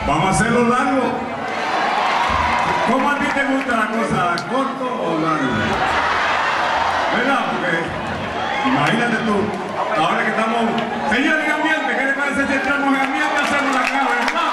Vamos a hacerlo largo. ¿Cómo a ti te gusta la cosa? ¿Corto o largo? ¿Verdad? Porque imagínate tú, ahora que estamos... Señores, en ambiente, ¿qué le parece si entramos en ambiente? Hacemos la cara, ¿verdad?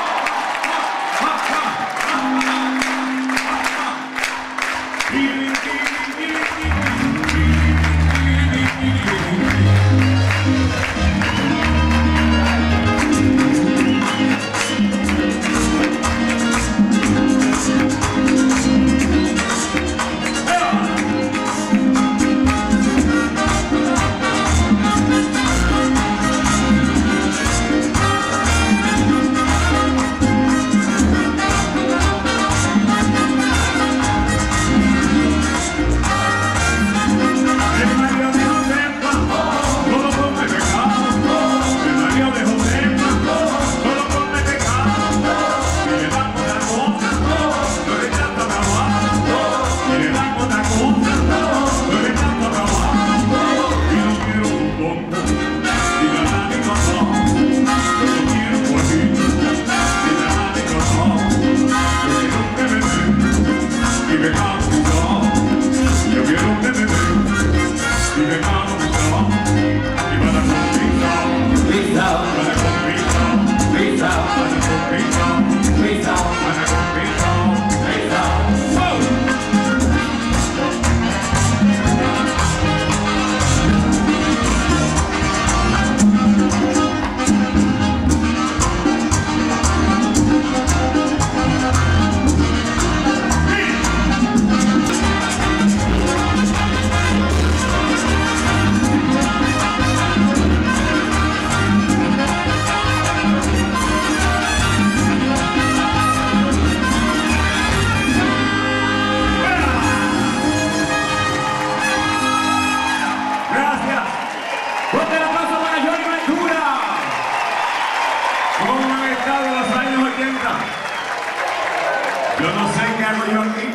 Yo no sé qué hago yo aquí.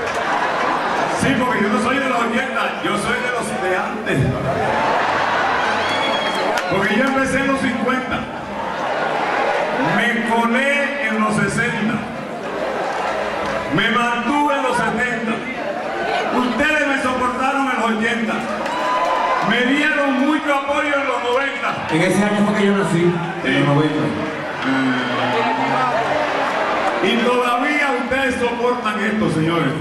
Sí, porque yo no soy de los 80, yo soy de los de antes. Porque yo empecé en los 50. Me colé en los 60. Me mantuve en los 70. Ustedes me soportaron en los 80. Me dieron mucho apoyo en los 90. En ese año fue que yo nací, en los 90. Y todavía ustedes soportan esto, señores.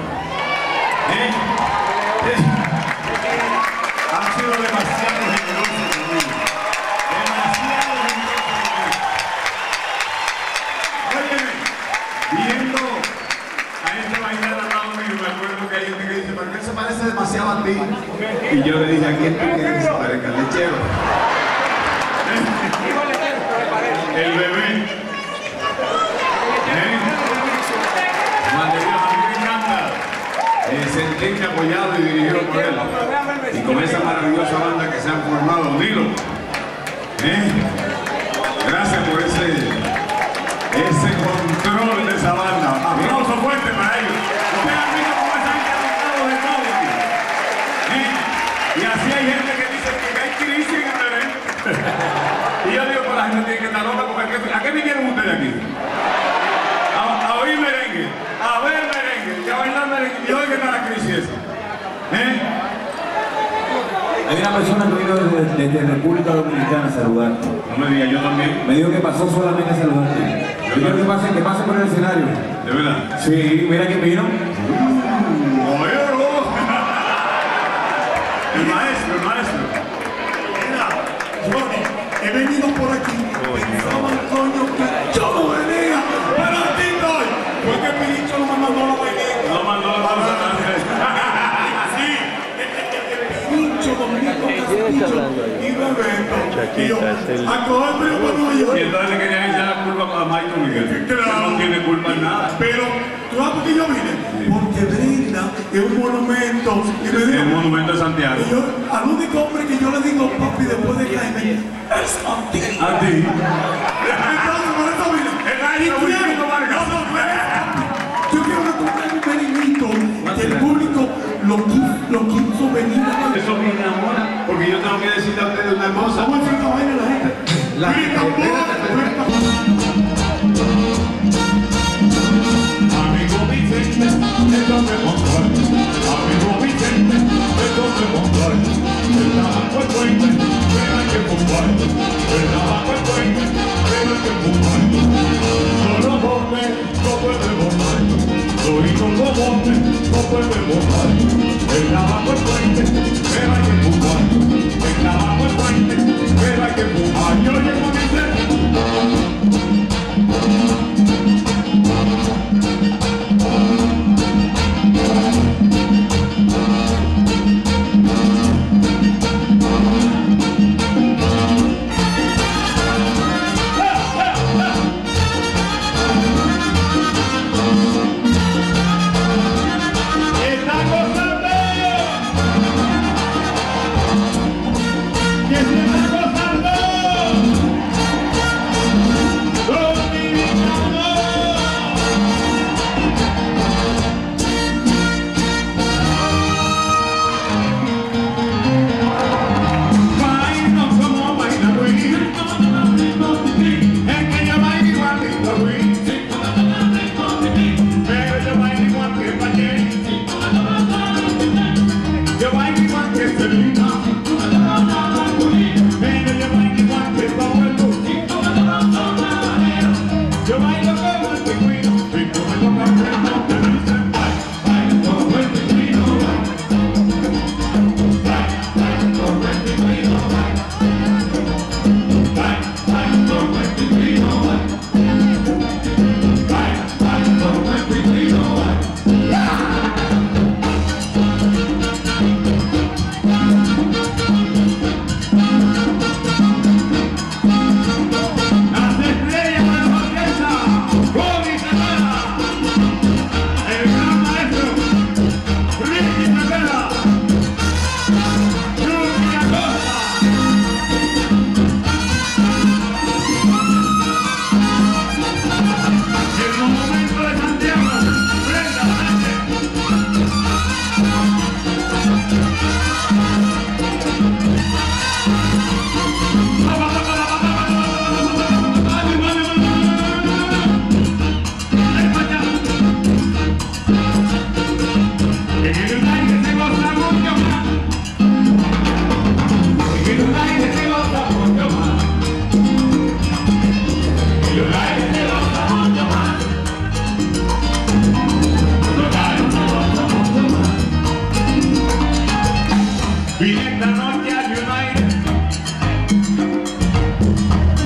Han sido demasiado generosos conmigo. Demasiado generosos conmigo. Óyeme, viendo a este bailar al lado mío, me acuerdo que hay gente que dice, ¿por qué se parece demasiado a ti? Y yo le dije, ¿a quién tú quieres que se parezca? ¿El lechero? El bebé. Sentirme apoyado y dirigido por él. Y con esa maravillosa banda que se han formado, dilo. Gracias por ese control de esa banda. Aplauso fuerte para ellos. Ustedes han visto cómo esa gente ha tocado de todo aquí. Y así hay gente que dice que hay crisis en el evento. Y yo digo, pues la gente tiene que estar loca porque ¿a qué vinieron ustedes aquí? A oír merengue, a ver merengue, y a bailar merengue. ¿Y hoy qué está la crisis esa? Hay una persona que vino desde República Dominicana a saludarte. No me digas, yo también. Me dijo que pasó solamente a saludarte. Yo quiero que pase por el escenario. ¿De verdad? Sí, mira quién vino. El maestro, el maestro. Mira, Johnny, he venido por aquí. Pensaban, coño, que yo no venía. Pero aquí estoy. Porque el Piricho no me mandó la vainita. No mandó la vainita. Sí. Piricho, Domingo Castillo y Bebeto. Y yo, a coger pero para Nueva York. Y entonces le querían echar la culpa a Michael Miguel. Claro. No tiene culpa en nada. Pero, ¿tú sabes por qué yo vine? Porque Brenda es un monumento. Y me dijo, el monumento de Santiago. Y yo, al único hombre que yo le digo papi después de Jaime es a ti. A ti. Entonces, por eso vine. El quiero, Vargas. Yo quiero que tú traigas un merenguito que el público lo quiso venir a ver. Eso me enamora. Porque yo tengo que decirle a ustedes una cosa. Vamos a hacer una vaina a la gente. La gente, espérate.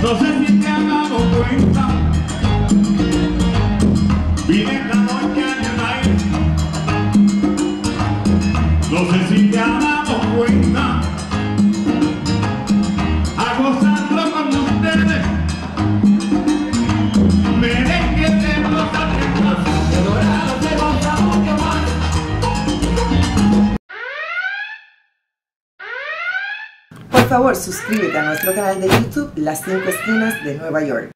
No sé si te has dado cuenta, viene la doña en el aire. No sé si te has dado cuenta, a gozarlo con ustedes. Merengue de rosa de plaza, de dorado se goza mucho más. Por favor, suscríbete a nuestro canal de YouTube Las 5 Esquinas de Nueva York.